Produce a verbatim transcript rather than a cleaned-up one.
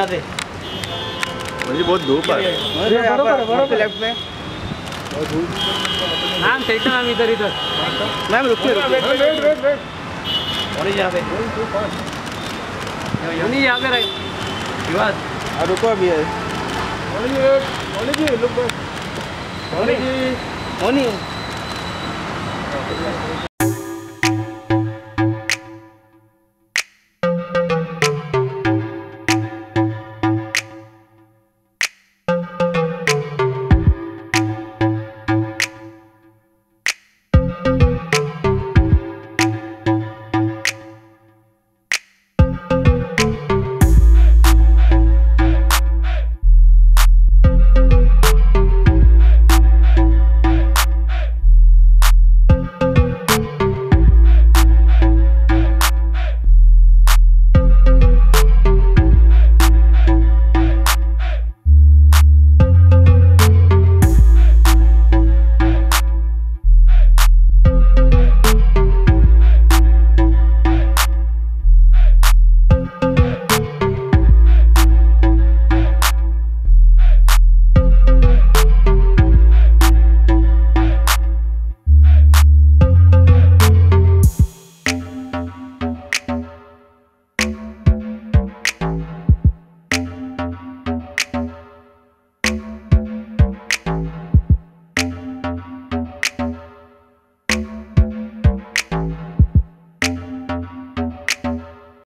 मुझे बहुत धूप है। बरोबर लेफ्ट में मैम ठीक है मैम इधर इधर मैम रुकिए वेट वेट वेट वेट और यहाँ पे मोनी यहाँ पे रहे विवाद रुको अभी है मोनी जी मोनी जी लुक बैक मोनी मोनी